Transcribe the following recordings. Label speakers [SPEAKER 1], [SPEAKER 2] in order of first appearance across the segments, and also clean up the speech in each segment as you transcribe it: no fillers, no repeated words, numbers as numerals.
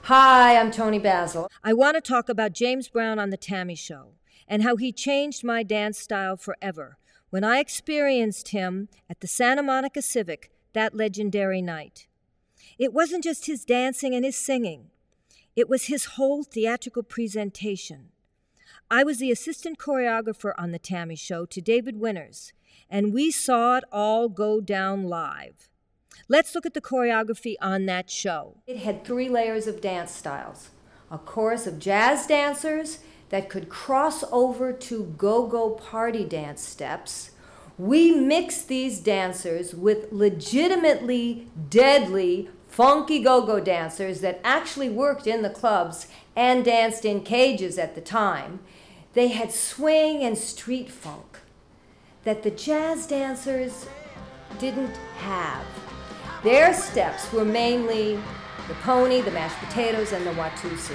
[SPEAKER 1] Hi, I'm Toni Basil.
[SPEAKER 2] I want to talk about James Brown on the TAMI show and how he changed my dance style forever when I experienced him at the Santa Monica Civic that legendary night. It wasn't just his dancing and his singing. It was his whole theatrical presentation. I was the assistant choreographer on the TAMI show to David Winters, and we saw it all go down live. Let's look at the choreography on that show.
[SPEAKER 1] It had 3 layers of dance styles. A chorus of jazz dancers that could cross over to go-go party dance steps. We mixed these dancers with legitimately deadly funky go-go dancers that actually worked in the clubs and danced in cages at the time. They had swing and street funk that the jazz dancers didn't have. Their steps were mainly the pony, the mashed potatoes, and the watusi.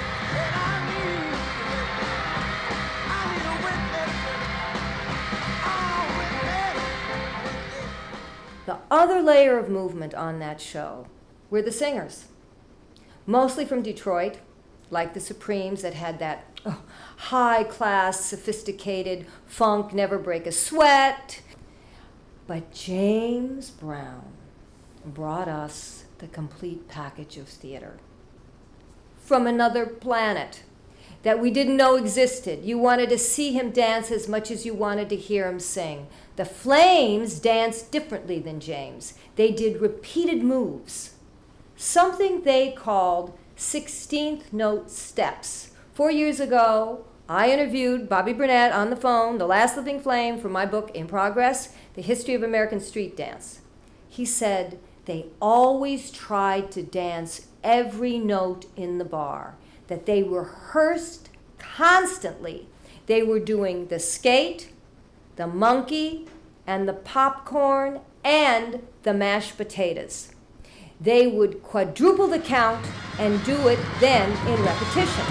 [SPEAKER 1] The other layer of movement on that show were the singers, mostly from Detroit, like the Supremes that had that high-class, sophisticated funk, never break a sweat. But James Brown brought us the complete package of theater from another planet that we didn't know existed. You wanted to see him dance as much as you wanted to hear him sing. The Flames danced differently than James. They did repeated moves, something they called 16th note steps. 4 years ago, I interviewed Bobby Burnett on the phone, the last living flame, for my book, In Progress, The History of American Street Dance. He said they always tried to dance every note in the bar, that they rehearsed constantly. They were doing the skate, the monkey, and the popcorn, and the mashed potatoes. They would quadruple the count and do it then in repetition.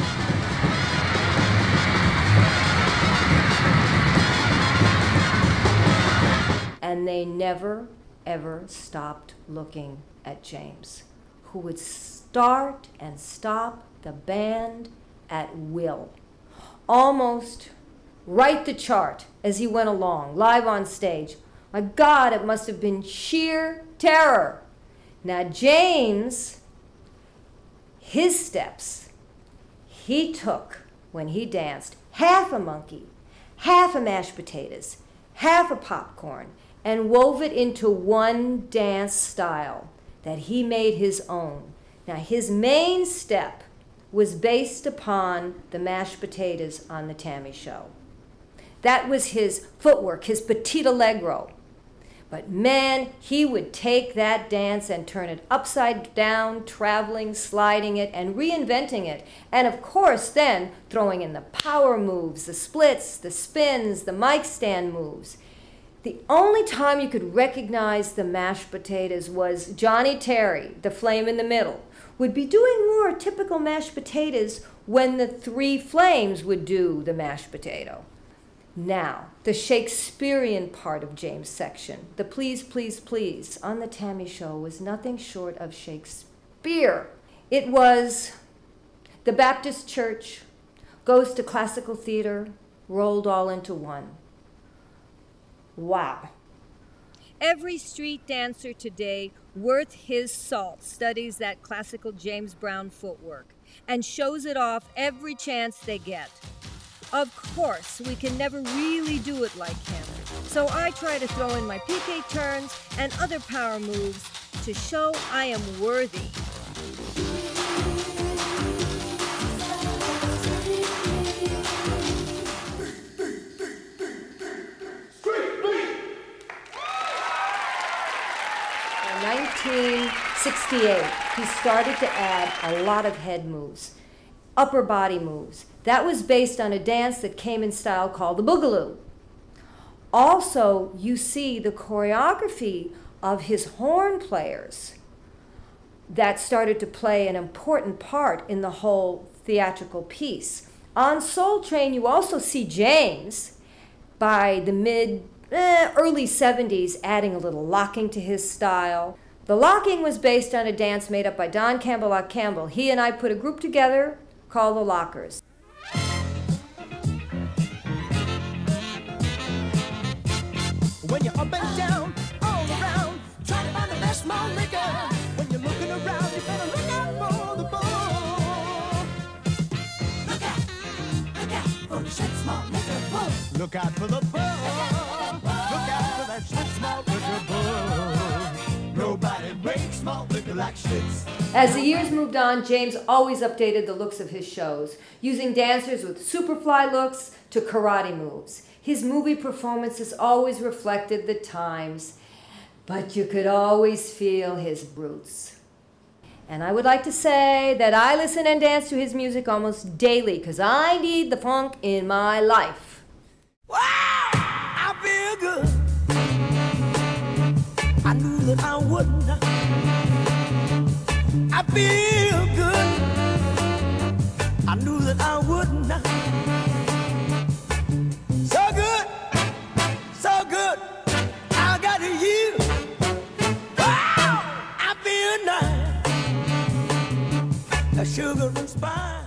[SPEAKER 1] And they never, ever stopped looking at James, who would start and stop the band at will, almost write the chart as he went along, live on stage. My God, it must have been sheer terror. Now James, his steps, he took when he danced half a monkey, half a mashed potatoes, half a popcorn, and wove it into one dance style that he made his own. Now his main step was based upon the mashed potatoes on the TAMI show. That was his footwork, his petit allegro. But man, he would take that dance and turn it upside down, traveling, sliding it, and reinventing it. And of course then throwing in the power moves, the splits, the spins, the mic stand moves. The only time you could recognize the mashed potatoes was Johnny Terry, the flame in the middle, would be doing more typical mashed potatoes when the 3 flames would do the mashed potato. Now, the Shakespearean part of James' section, the please, please, please, on the TAMI show was nothing short of Shakespeare. It was the Baptist church goes to classical theater, rolled all into one. Wow.
[SPEAKER 2] Every street dancer today worth his salt studies that classical James Brown footwork and shows it off every chance they get. Of course, we can never really do it like him, so I try to throw in my PK turns and other power moves to show I am worthy.
[SPEAKER 1] In 1968, he started to add a lot of head moves, upper body moves. That was based on a dance that came in style called the Boogaloo. Also, you see the choreography of his horn players that started to play an important part in the whole theatrical piece. On Soul Train, you also see James, by the early 70s, adding a little locking to his style. The Locking was based on a dance made up by Don Campbell Campbell. He and I put a group together called the Lockers.
[SPEAKER 3] When you're up and down, all around, trying to find the best malt liquor. When you're looking around, you better look out for the bull. Look out for the Schlitz malt liquor bull. Look out for the bull. Look out for that Schlitz malt liquor bull. Nobody makes malt liquor like Schlitz.
[SPEAKER 1] As the years moved on, James always updated the looks of his shows, using dancers with superfly looks to karate moves. His movie performances always reflected the times, but you could always feel his roots. And I would like to say that I listen and dance to his music almost daily because I need the funk in my life.
[SPEAKER 3] Wow! I feel good. I knew that I wouldn't. I feel good. I knew that I wouldn't. So good, so good. I got you. Wow! I feel nice. A sugar and spice.